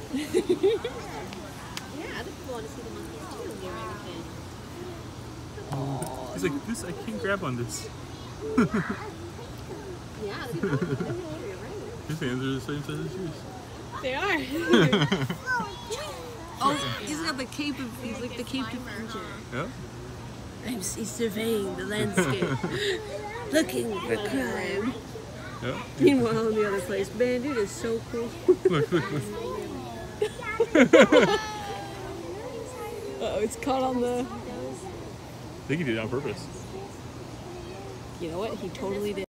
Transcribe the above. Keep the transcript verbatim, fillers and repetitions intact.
Yeah, other people want to see the monkeys too when they're everything. He's like, this, I can't grab on this. Yeah, the people, I don't know, you're right. His hands are the same size as yours. They are. Oh, he's got the cape of, he's like the Cape Avenger. Yeah? I'm, he's surveying the landscape, looking for crime. Yeah? Meanwhile, in the other place, man, it is so cool. Look, look, look. Uh-oh, it's caught on the... I think he did it on purpose. You know what? He totally did.